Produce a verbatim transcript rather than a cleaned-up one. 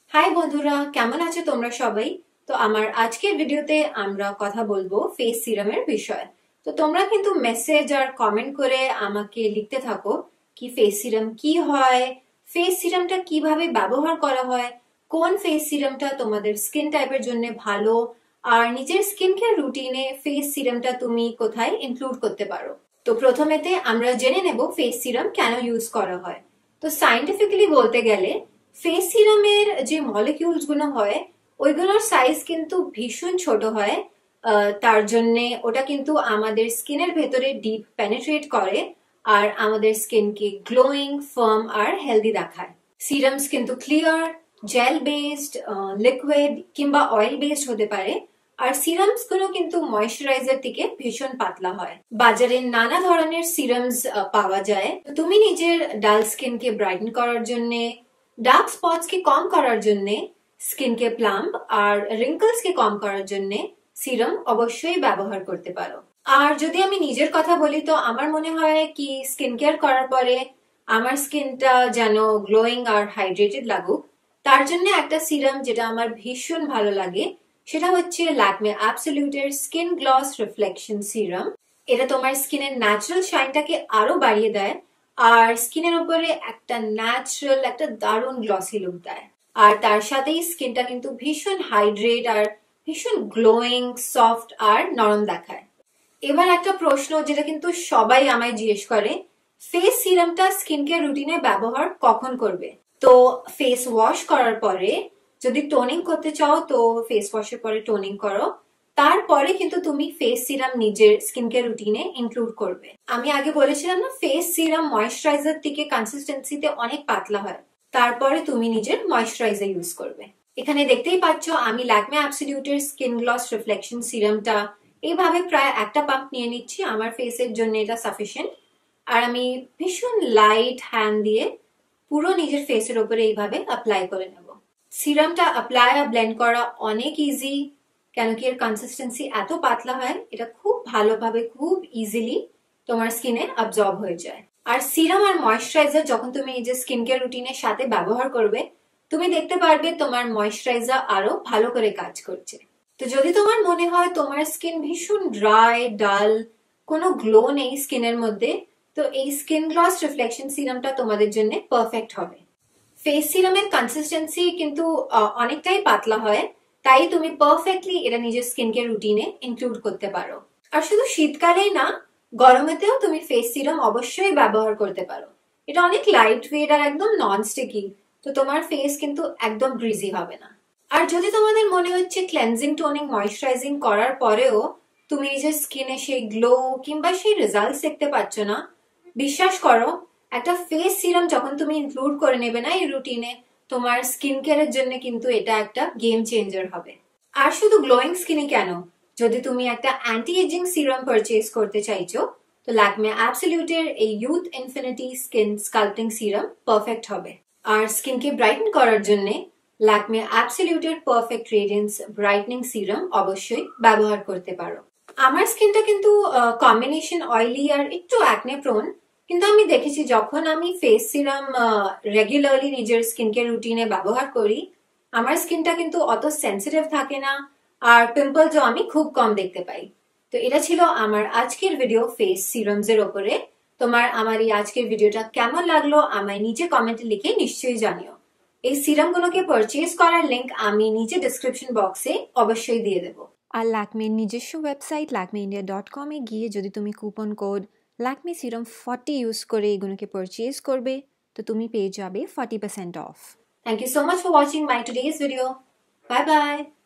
High বন্ধুরা, কেমন আছো তোমরা সবাই? তো আমার আজকের ভিডিওতে আমরা কথা বলবো ফেস সিরামের বিষয়ে। তো তোমরা কিন্তু মেসেজ আর কমেন্ট করে আমাকে লিখতে থাকো কি ফেস সিরাম কি হয়, ফেস সিরামটা কিভাবে ব্যবহার করা হয়, কোন ফেস সিরামটা তোমাদের স্কিন টাইপের জন্য ভালো, আর নিজের স্কিন কেয়ার রুটিনে ফেস সিরামটা তুমি কোথায় ইনক্লুড করতে পারো। তো প্রথমেতে আমরা জেনে নেব ফেস সিরাম কেন ইউজ করা হয়। তো সায়েন্টিফিক্যালি বলতে গেলে ফেস সিরামের যে মলিকিউলস গুলো হয় ওইগুলোর সাইজ কিন্তু ভীষণ ছোট হয়। তার জন্য ওটা কিন্তু আমাদের স্কিনের ভেতরে ডিপ পেনিট্রেট করে আর আমাদের স্কিনকে গ্লোয়িং, ফার্ম আর হেলদি দেখায়। সিরামস কিন্তু ক্লিয়ার, জেল বেসড, লিকুইড কিংবা অয়েল বেসড হতে পারে। আর সিরামস গুলো কিন্তু ময়শ্চারাইজার থেকে ভীষণ পাতলা হয়। বাজারে নানা ধরনের সিরামস পাওয়া যায়। তুমি নিজের ডাল স্কিনকে ব্রাইটেন করার জন্য, ডার্ক স্পটস কে কম করার জন্য, স্কিন কে প্লাম্প আর রিঙ্কলস কে কম করার জন্য সিরাম অবশ্যই ব্যবহার করতে পারো। আর যদি আমি নিজের কথা বলি তো আমার মনে হয় কি স্কিন কেয়ার করার পরে আমার স্কিনটা যেন গ্লোয়িং আর হাইড্রেটেড লাগুক, তার জন্য একটা সিরাম যেটা আমার ভীষণ ভালো লাগে সেটা হচ্ছে ল্যাকমে অ্যাবসলিউটের স্কিন গ্লস রিফ্লেকশন সিরাম। এটা তোমার স্কিনের ন্যাচারাল শাইনটাকে আরো বাড়িয়ে দেয় আর স্কিনের উপরে একটা ন্যাচারাল একটা দারুণ গ্লসি লুক দেয়। আর তার সাথেই স্কিনটা কিন্তু ভীষণ হাইড্রেট আর ভীষণ গ্লোয়িং, সফট আর নরম দেখায়। এবার একটা প্রশ্ন যেটা কিন্তু সবাই আমায় জিজ্ঞেস করে, ফেস সিরামটা স্কিন কেয়ার রুটিনে ব্যবহার কখন করবে? তো ফেস ওয়াশ করার পরে, যদি টোনিং করতে চাও তো ফেস ওয়াশের পরে টোনিং করো, তারপরে কিন্তু তুমি ফেস সিরাম নিজের স্কিন কেয়ার রুটিনে ইনক্লুড করবে। আমি আগে বলেছিলাম না, ফেস সিরাম ময়শ্চারাইজার থেকে কনসিস্টেন্সিতে অনেক পাতলা হয়, তারপরে তুমি নিজের ময়শ্চারাইজার ইউজ করবে। এখানে দেখতেই পাচ্ছ আমি ল্যাকমে অ্যাবসলিউটের স্কিন গ্লস রিফ্লেকশন সিরামটা এইভাবে প্রায় একটা পাম্প নিয়ে নিচ্ছি। আমার ফেসের জন্য এটা সাফিসিয়েন্ট। আর আমি ভীষণ লাইট হ্যান্ড দিয়ে পুরো নিজের ফেসের উপরে এইভাবে অ্যাপ্লাই করে নেব। সিরামটা অ্যাপ্লাই আর ব্লেন্ড করা অনেক ইজি, কেন কি এর কনসিস্টেন্সি এত পাতলা হয়, এটা খুব ভালোভাবে খুব ইজিলি তোমার স্কিনে অ্যাবজর্ব হয়ে যায়। আর সিরাম আর ময়শ্চারাইজার যখন তুমি নিজের স্কিন কেয়ার রুটিনের সাথে ব্যবহার করবে, তুমি দেখতে পারবে তোমার ময়শ্চারাইজার আরো ভালো করে কাজ করছে। তো যদি তোমার মনে হয় তোমার স্কিন ভীষণ ড্রাই, ডাল, কোনো গ্লো নেই স্কিনের মধ্যে, তো এই স্কিন গ্লস রিফ্লেকশন সিরামটা তোমাদের জন্য পারফেক্ট হবে। ফেস সিরামের কনসিস্টেন্সি কিন্তু অনেকটাই পাতলা হয়, তাই তুমি পারফেক্টলি এটা নিজের স্কিন কেয়ার রুটিনে ইনক্লুড করতে পারো। আর শুধু শীতকালেই না, গরমেতেও তুমি ফেস সিরাম অবশ্যই ব্যবহার করতে পারো। এটা অনেক লাইট ওয়েট আর একদম নন স্টিকি, তো তোমার ফেস কিন্তু একদম গ্রিজি হবে না। আর যদি তোমাদের মনে হচ্ছে ক্লেনজিং, টোনিং, ময়শ্চারাইজিং করার পরেও তুমি নিজের স্কিনে সেই গ্লো কিংবা সেই রেজাল্টস দেখতে পাচ্ছ না, বিশ্বাস করো, একটা ফেস সিরাম যখন তুমি ইনক্লুড করে নেবে না এই রুটিনে, তোমার স্কিন কেয়ারের জন্য কিন্তু এটা একটা গেম চেঞ্জার হবে। আর শুধু গ্লোয়িং স্কিনে কেন, যদি তুমি একটা অ্যান্টি এজিং সিরাম পারচেজ করতে চাইছো তো ল্যাকমে অ্যাবসলিউটের এই youth infinity skin sculpting serum perfect হবে। আর স্কিনকে ব্রাইটেন করার জন্য ল্যাকমে অ্যাবসলিউটের পারফেক্ট রেডিয়েন্স ব্রাইটনিং সিরাম অবশ্যই ব্যবহার করতে পারো। আমার স্কিনটা কিন্তু কম্বিনেশন অয়েলি আর একটু অ্যাকনে প্রোন, কিন্তু আমি দেখেছি যখন আমি ফেস সিরাম রেগুলারলি নিজের স্কিন কেয়ার রুটিনে ব্যবহার করি, আমার স্কিনটা কিন্তু অত সেন্সিটিভ থাকে না আর পিম্পলসও আমি খুব কম দেখতে পাই। তো এটা ছিল আমার আজকের ভিডিও ফেস সিরামস এর উপরে। তোমার আমার এই আজকের ভিডিওটা কেমন লাগলো আমায় নিচে কমেন্টে লিখে নিশ্চয়ই জানিও। এই সিরাম গুলোকে পারচেজ করার লিংক আমি নিচে ডিসক্রিপশন বক্সে অবশ্যই দিয়ে দেবো। আর ল্যাকমের নিজস্ব ওয়েবসাইট ল্যাকমে ইন্ডিয়া ডট কমে গিয়ে যদি তুমি coupon code Lakme serum forty use করে এগুলোকে পারচেজ করবে তো তুমি পেয়ে যাবে forty percent off. Thank you so much for watching my today's video. Bye bye.